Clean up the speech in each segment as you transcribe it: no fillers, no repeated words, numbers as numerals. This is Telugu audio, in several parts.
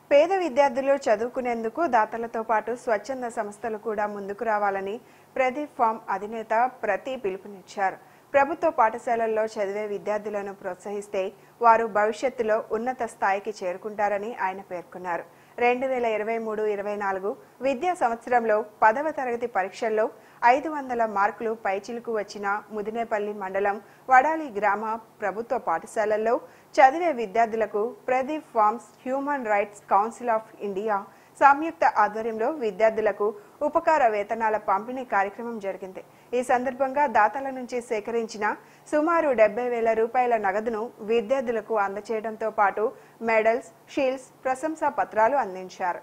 పేద విద్యార్థులు చదువుకునేందుకు దాతలతో పాటు స్వచ్ఛంద సంస్థలు కూడా ముందుకు రావాలని ప్రదీప్ ఫార్మ్ అధినేత పిలుపునిచ్చారు. ప్రభుత్వ పాఠశాలల్లో చదివే విద్యార్థులను ప్రోత్సహిస్తే వారు భవిష్యత్తులో ఉన్నత స్థాయికి చేరుకుంటారని ఆయన పేర్కొన్నారు. 2023-24 విద్యా సంవత్సరంలో 10వ తరగతి పరీక్షల్లో 500 మార్కులు పైచిలుకు వచ్చిన ముదినేపల్లి మండలం వడాలి గ్రామ ప్రభుత్వ పాఠశాలల్లో చదివే విద్యార్థులకు Pradeep farms human rights council of India సంయుక్త ఆధ్వర్యంలో విద్యార్థులకు ఉపకార వేతనాల పంపిణీ కార్యక్రమం జరిగింది. ఈ సందర్భంగా దాతల నుంచి సేకరించిన సుమారు 70,000 రూపాయల నగదును విద్యార్థులకు అందజేయడంతో పాటు మెడల్స్, షీల్డ్స్, ప్రశంసా పత్రాలు అందించారు.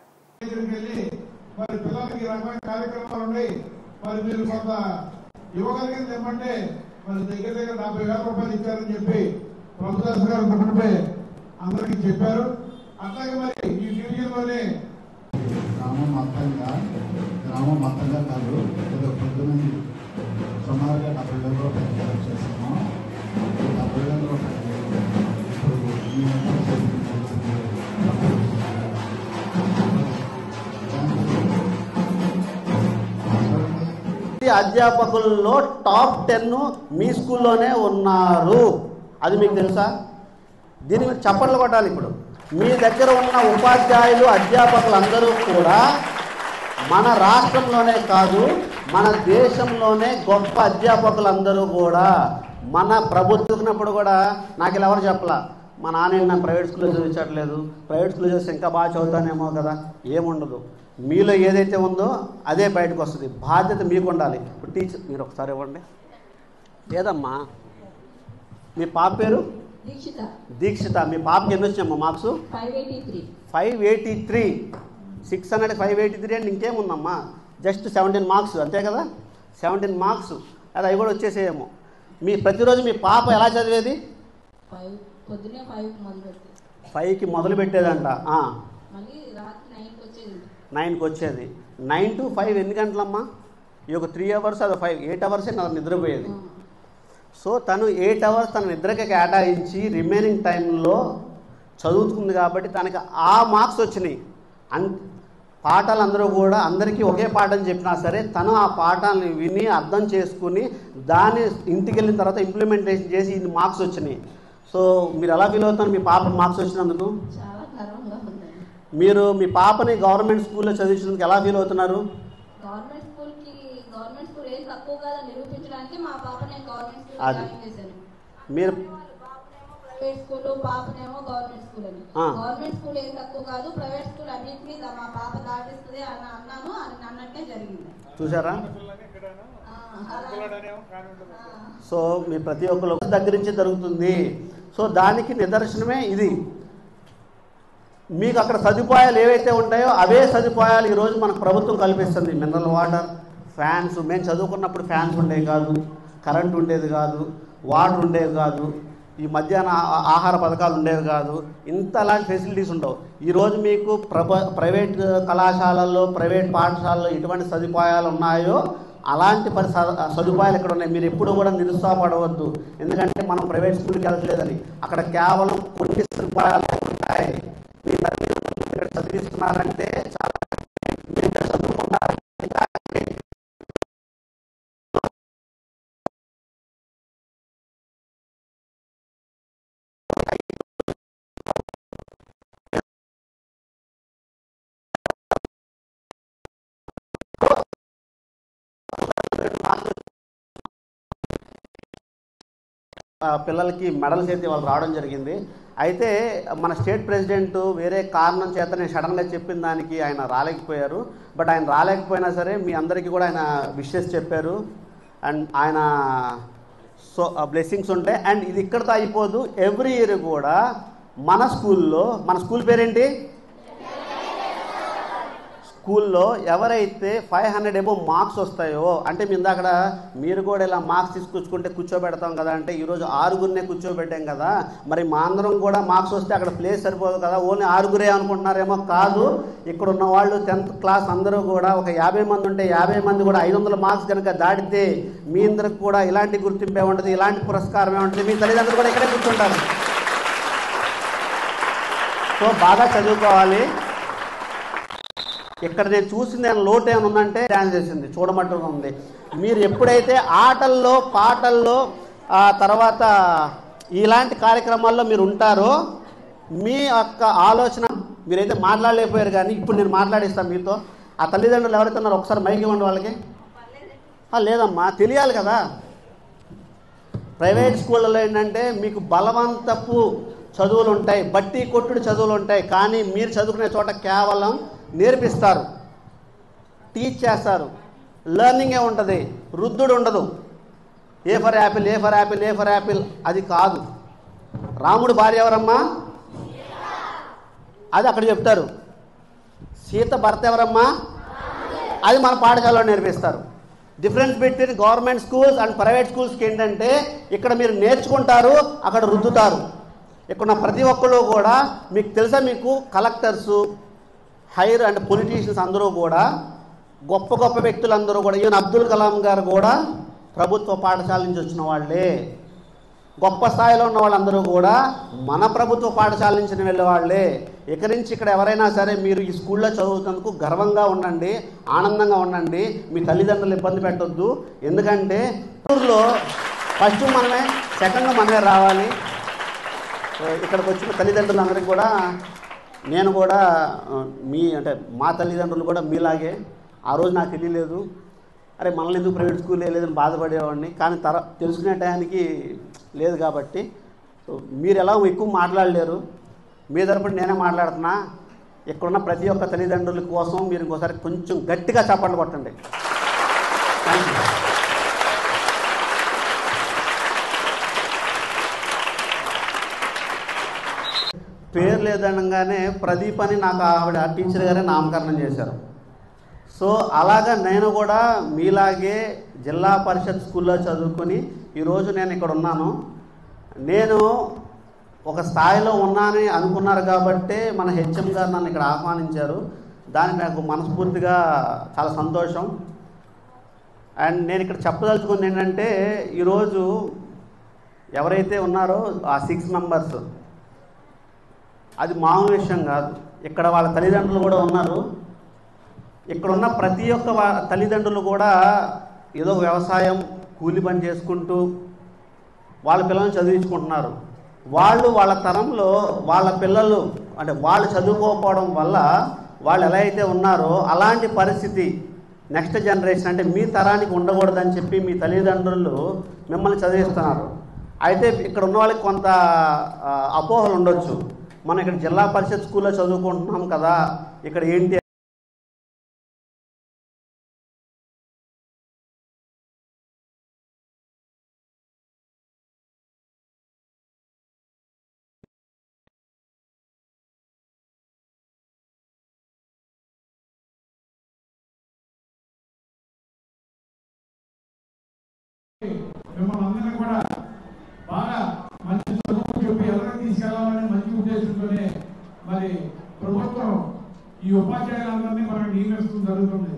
గ్రామం మొత్తంగా కాదు, పొద్దున సుమారుగా 70,000 రూపాయలు కలెక్ట్ చేస్తాము. 70,000 రూపాయలు అధ్యాపకుల్లో టాప్ 10 మీ స్కూల్లోనే ఉన్నారు. అది మీకు తెలుసా? దీని మీద చప్పట్లు కొట్టాలి. ఇప్పుడు మీ దగ్గర ఉన్న ఉపాధ్యాయులు, అధ్యాపకులు అందరూ కూడా మన రాష్ట్రంలోనే కాదు, మన దేశంలోనే గొప్ప అధ్యాపకులందరూ కూడా మన ప్రభుత్వప్పుడు కూడా నాకు ఇలా ఎవరు చెప్పలా, మా నాన్న నా ప్రైవేట్ స్కూల్లో చదివించట్లేదు, ప్రైవేట్ స్కూల్లో చదివిస్తే ఇంకా బాగా చదువుతానేమో కదా. ఏముండదు, మీలో ఏదైతే ఉందో అదే బయటకు వస్తుంది. బాధ్యత మీకు ఉండాలి. ఇప్పుడు టీచర్ మీరు ఒకసారి ఇవ్వండి. లేదమ్మా, మీ పాప పేరు దీక్షిత. మీ పాపకి ఎన్ని వచ్చామ్మా మార్క్స్? 583. 600 583 అంటే ఇంకేముందమ్మా, జస్ట్ 17 మార్క్స్ అంతే కదా. 17 మార్క్స్ అది అవి కూడా వచ్చేసేయేమో. మీ ప్రతిరోజు మీ పాప ఎలా చదివేది? 5కి మొదలు పెట్టేదంట, 9కి వచ్చేది. 9 to 5 ఎన్ని గంటలమ్మా? ఈ ఒక 3 అవర్స్, అది 8 అవర్సే నిద్రపోయేది. సో తను 8 అవర్స్ తన నిద్రకి కేటాయించి రిమైనింగ్ టైంలో చదువుతుంది కాబట్టి తనకి ఆ మార్క్స్ వచ్చినాయి. పాఠాలు అందరూ కూడా అందరికీ ఒకే పాఠం చెప్పినా సరే తను ఆ పాఠాలను విని అర్థం చేసుకుని దాన్ని ఇంటికి వెళ్ళిన తర్వాత ఇంప్లిమెంటేషన్ చేసి ఇన్ని మార్క్స్ వచ్చినాయి. సో మీరు ఎలా ఫీల్ అవుతారు మీ పాప మార్క్స్ వచ్చినందుకు? మీరు మీ పాపని గవర్నమెంట్ స్కూల్లో చదివించినందుకు ఎలా ఫీల్ అవుతున్నారు? మీరు పాపనేమో గవర్నమెంట్ స్కూల్ అని, గవర్నమెంట్ స్కూల్ ఏం తక్కువ కాదు, ప్రైవేట్ స్కూల్ అన్నింటినీ మా పాప దాటిస్తుంది అని అన్నాను. అని అన్నట్టే జరిగింది. చూసారా? సో మీ ప్రతి ఒక్కరు దగ్గర నుంచి జరుగుతుంది. సో దానికి నిదర్శనమే ఇది. మీకు అక్కడ సదుపాయాలు ఏవైతే ఉంటాయో అవే సదుపాయాలు ఈరోజు మనకు ప్రభుత్వం కల్పిస్తుంది. Mineral water, fans. మేము చదువుకున్నప్పుడు ఫ్యాన్స్ ఉండేవి కాదు, కరెంట్ ఉండేది కాదు, వాటర్ ఉండేది కాదు, ఈ మధ్యాహ్న ఆహార పథకాలు ఉండేవి కాదు, ఇంత అలాంటి ఫెసిలిటీస్ ఉండవు. ఈరోజు మీకు ప్రైవేట్ కళాశాలల్లో, ప్రైవేట్ పాఠశాలలో ఎటువంటి సదుపాయాలు ఉన్నాయో అలాంటి సదుపాయాలు ఇక్కడ ఉన్నాయి. మీరు ఎప్పుడు కూడా నిరుత్సాహపడవద్దు. ఎందుకంటే మనం ప్రైవేట్ స్కూల్కి వెళ్ళట్లేదని, అక్కడ కేవలం కొన్ని సదుపాయాలు ఉంటాయి. మీరు ఇక్కడ చదివిస్తున్నారంటే చాలా చదువుకున్నారు. పిల్లలకి మెడల్స్ అయితే వాళ్ళు రావడం జరిగింది. అయితే మన స్టేట్ ప్రెసిడెంట్ వేరే కారణం చేత నేను సడన్గా చెప్పిన దానికి ఆయన రాలేకపోయారు. బట్ ఆయన రాలేకపోయినా సరే మీ అందరికీ కూడా ఆయన విషెస్ చెప్పారు. అండ్ ఆయన సో బ్లెస్సింగ్స్ ఉంటాయి. అండ్ ఇది ఇక్కడితో అయిపోదు. ఎవ్రీ ఇయర్ కూడా మన స్కూల్ పేరేంటి? స్కూల్లో ఎవరైతే 500 అబోవ్ మార్క్స్ వస్తాయో, అంటే మీ అక్కడ మీరు కూడా ఇలా మార్క్స్ తీసుకొచ్చుకుంటే కూర్చోబెడతాం కదా, అంటే ఈరోజు 6గురినే కూర్చోబెట్టాం కదా, మరి మా అందరం కూడా మార్క్స్ వస్తే అక్కడ ప్లేస్ సరిపోదు కదా, ఓన్లీ 6గురే అనుకుంటున్నారేమో. కాదు, ఇక్కడ ఉన్న వాళ్ళు 10th క్లాస్ అందరూ కూడా ఒక 50 మంది ఉంటే 50 మంది కూడా 500 మార్క్స్ కనుక దాటితే మీ అందరికి కూడా ఇలాంటి గుర్తింపే ఉంటుంది, ఇలాంటి పురస్కారమే ఉంటుంది. మీ తల్లిదండ్రులు కూడా ఇక్కడే కూర్చుంటారు. సో బాగా చదువుకోవాలి. ఇక్కడ నేను చూసింది ఏమైనా లోటు ఏమైనా ఉందంటే డ్యాన్స్ చేసింది చూడమట్టుగా ఉంది. మీరు ఎప్పుడైతే ఆటల్లో పాటల్లో తర్వాత ఇలాంటి కార్యక్రమాల్లో మీరు ఉంటారో మీ యొక్క ఆలోచన మీరైతే మాట్లాడలేకపోయారు. కానీ ఇప్పుడు నేను మాట్లాడిస్తాను మీతో. ఆ తల్లిదండ్రులు ఎవరైతే ఉన్నారో ఒకసారి మైక్ ఇవ్వండి వాళ్ళకి. లేదమ్మా, తెలియాలి కదా. ప్రైవేట్ స్కూళ్ళలో ఏంటంటే మీకు బలవంతపు చదువులు ఉంటాయి, బట్టి కొట్టుడు చదువులు ఉంటాయి. కానీ మీరు చదువుకునే చోట కేవలం నేర్పిస్తారు, టీచ్ చేస్తారు, లెర్నింగే ఉంటుంది, రుద్దుడు ఉండదు. A for apple, A for apple, A for apple అది కాదు. రాముడు భార్య ఎవరమ్మా? అది అక్కడ చెప్తారు. సీత భర్త ఎవరమ్మా? అది మన పాఠశాలలో నేర్పిస్తారు. Difference between government schools and private స్కూల్స్కి ఏంటంటే ఇక్కడ మీరు నేర్చుకుంటారు, అక్కడ రుద్దుతారు. ఇక్కడ ఉన్న ప్రతి ఒక్కళ్ళు కూడా మీకు తెలుసా, మీకు కలెక్టర్సు, హైర్ అండ్ పొలిటీషియన్స్ అందరూ కూడా గొప్ప గొప్ప వ్యక్తులందరూ కూడా, ఈవెన్ అబ్దుల్ కలాం గారు కూడా ప్రభుత్వ పాఠశాల నుంచి వచ్చిన వాళ్ళే. గొప్ప స్థాయిలో ఉన్న వాళ్ళందరూ కూడా మన ప్రభుత్వ పాఠశాల నుంచి వెళ్ళే వాళ్ళే. ఇక్కడి నుంచి ఇక్కడ ఎవరైనా సరే మీరు ఈ స్కూల్లో చదువుతున్నందుకు గర్వంగా ఉండండి, ఆనందంగా ఉండండి. మీ తల్లిదండ్రులు ఇబ్బంది పెట్టొద్దు. ఎందుకంటే ఊళ్ళో ఫస్ట్ మనమే, సెకండ్ మనమే రావాలి. ఇక్కడికి వచ్చిన తల్లిదండ్రులందరికీ కూడా నేను కూడా అంటే మా తల్లిదండ్రులు కూడా మీలాగే ఆ రోజు నాకు తెలియలేదు, అరే మనల్ని ఎందుకు ప్రైవేట్ స్కూల్ లేదని బాధపడేవాడిని. కానీ తెలుసుకునే టయానికి లేదు. కాబట్టి మీరు ఎలా ఎక్కువ మాట్లాడలేరు, మీ తరపున నేనే మాట్లాడుతున్నా. ఇక్కడున్న ప్రతి ఒక్క తల్లిదండ్రుల కోసం మీరు ఇంకోసారి కొంచెం గట్టిగా చప్పట్లు కొట్టండి. Thank you. పేరు లేదనగానే ప్రదీప్ అని నాకు ఆవిడ టీచర్ గారే నామకరణం చేశారు. సో అలాగా నేను కూడా మీలాగే జిల్లా పరిషత్ స్కూల్లో చదువుకొని ఈరోజు నేను ఇక్కడ ఉన్నాను. నేను ఒక స్థాయిలో ఉన్నానని అనుకున్నారు కాబట్టే మన హెచ్ఎం గారు నన్ను ఇక్కడ ఆహ్వానించారు. దానికి నాకు మనస్ఫూర్తిగా చాలా సంతోషం. అండ్ నేను ఇక్కడ చెప్పదలుచుకుంది ఏంటంటే, ఈరోజు ఎవరైతే ఉన్నారో ఆ 6 మెంబర్స్, అది మామూలు విషయం కాదు. ఇక్కడ వాళ్ళ తల్లిదండ్రులు కూడా ఉన్నారు. ఇక్కడున్న ప్రతి ఒక్క తల్లిదండ్రులు కూడా ఏదో వ్యవసాయం, కూలి పని చేసుకుంటూ వాళ్ళ పిల్లల్ని చదివించుకుంటున్నారు. వాళ్ళ తరంలో వాళ్ళ పిల్లలు అంటే వాళ్ళు చదువుకోకపోవడం వల్ల వాళ్ళు ఎలా అయితే ఉన్నారో అలాంటి పరిస్థితి నెక్స్ట్ జనరేషన్ అంటే మీ తరానికి ఉండకూడదని చెప్పి మీ తల్లిదండ్రులు మిమ్మల్ని చదివిస్తున్నారు. అయితే ఇక్కడ ఉన్న వాళ్ళకి కొంత అపోహలు ఉండొచ్చు. మనం ఇక్కడ జిల్లా పరిషత్ స్కూల్లో చదువుకుంటున్నాం కదా, ఇక్కడ ఏంటి మిమ్మల్ని అందరినీ కూడా బాగా మంచి చదువు చెప్పి ఎవరికి తీసుకెళ్లాలని మంచి ఉద్దేశంతోనే మరి ప్రభుత్వం ఈ ఉపాధ్యాయులందరినీ మనకు నియమిస్తుంది జరుగుతుంది.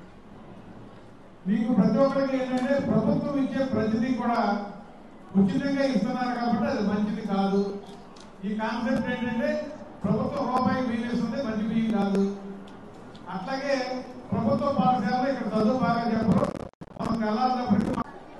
మీకు ప్రతి ఒక్కరికి ఏంటంటే ప్రభుత్వం ఇచ్చే ప్రతిదీ కూడా ఉచితంగా ఇస్తున్నారు కాబట్టి అది మంచిది కాదు. ఈ కాన్సెప్ట్ ఏంటంటే ప్రభుత్వ రూపాయి వీలేస్తుంది, మంచి బియ్యం కాదు. అట్లాగే ప్రభుత్వ పాఠశాలలో ఇక్కడ చదువు బాగా చెప్పరు. మనం వెళ్ళాలన్నప్పటికీ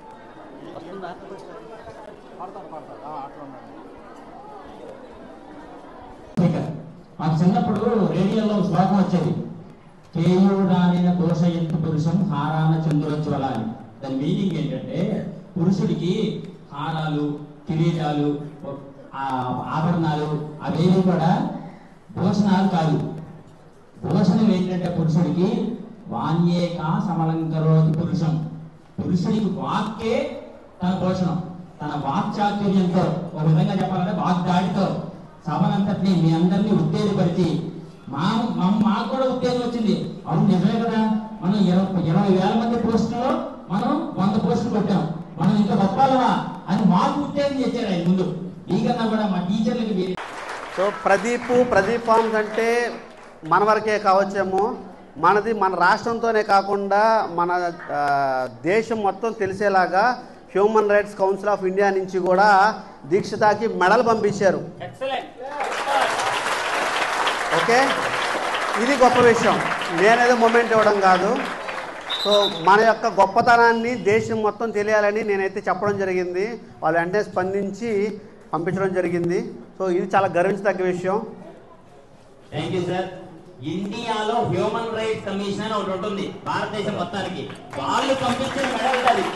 మాకు చిన్నప్పుడు రేడియోలో శ్లోకం వచ్చేది, కేయుడానిన దోషయంతు పురుషం హారాన చంద్రోజ్వల అని. దాని మీనింగ్ ఏంటంటే పురుషుడికి హారాలు, కిరీటాలు, ఆభరణాలు అవేవి కూడా భూషణాలు కాదు. భూషణం ఏంటంటే పురుషుడికి వాణ్యేక సమలంకరోతి పురుషం. పురుషుడికి వాక్కే తన భూషణం. తన వాక్చాతుర్యంతో, ఒక విధంగా చెప్పాలంటే వాగ్దాడితో సభనంతటినీ మీ అందరినీ ఉత్తేజపరిచి మాకు కూడా ఉత్తేజం వచ్చింది. అవును నిజమే కదా, మనం 20,000 మంది పోస్టుల్లో మనం 100 పోస్టులు కొట్టాం, మనం ఇంకా గొప్పలవా అని మాకు ఉత్తేజం చేశారు ఆయన ముందు. ఈకన్నా కూడా మా టీచర్లకి. సో ప్రదీప్ ఫార్మ్స్ అంటే మన వరకే కావచ్చేమో, మనది మన రాష్ట్రంతోనే కాకుండా మన దేశం మొత్తం తెలిసేలాగా human rights council of India నుంచి కూడా దీక్షితాకి మెడల్ పంపించారు. ఓకే, ఇది గొప్ప విషయం. నేనేదో మూమెంట్ ఇవ్వడం కాదు. సో మన యొక్క గొప్పతనాన్ని దేశం మొత్తం తెలియాలని నేనైతే చెప్పడం జరిగింది. వాళ్ళు వెంటనే స్పందించి పంపించడం జరిగింది. సో ఇది చాలా గర్వించదగ్గ విషయం. Thank you sir. ఇండియాలో హ్యూమన్ రైట్స్ కమిషన్ అని ఒకటి ఉంటుంది భారతదేశం మొత్తానికి. వాళ్ళు పంపించిన మెడల్ అది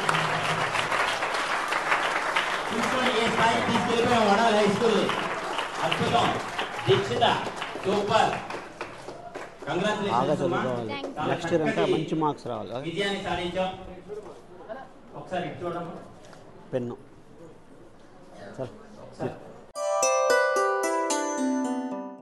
చూసుకోండి ఏ స్థాయికి తీసుకెళ్ళిపోయాం వడాలి హై స్కూల్. అద్భుతం. దీక్షిత సూపర్. నెక్స్ట్ ఇయర్ అంతా మంచి మార్క్స్ రావాలి. విజయాన్ని సాధించాం. ఒకసారి చూడము పెన్ను సార్.